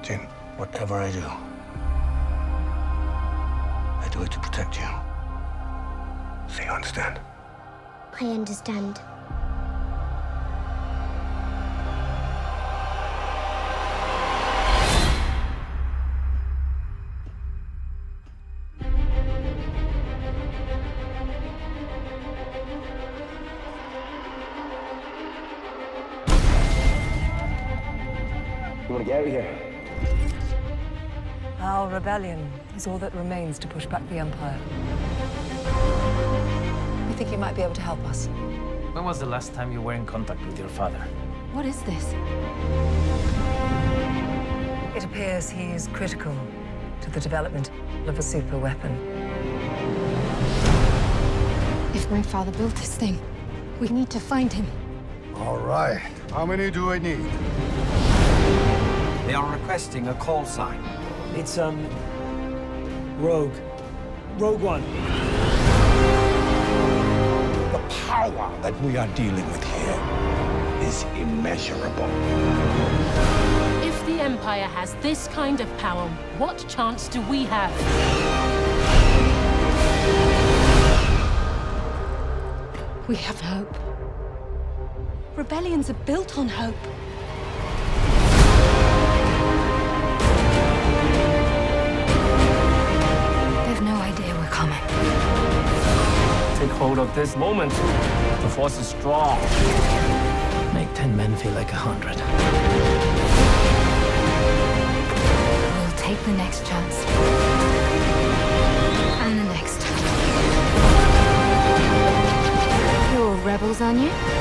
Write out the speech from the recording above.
Jin, whatever I do it to protect you. So you understand? I understand. You want to get out of here? Our rebellion is all that remains to push back the Empire. We think you might be able to help us. When was the last time you were in contact with your father? What is this? It appears he is critical to the development of a super weapon. If my father built this thing, we need to find him. All right. How many do I need? They are requesting a call sign. It's, Rogue. Rogue One. The power that we are dealing with here is immeasurable. If the Empire has this kind of power, what chance do we have? We have hope. Rebellions are built on hope. They've no idea we're coming. Take hold of this moment. The Force is strong. Make 10 men feel like 100. We'll take the next chance. And the next. You're rebels, aren't you?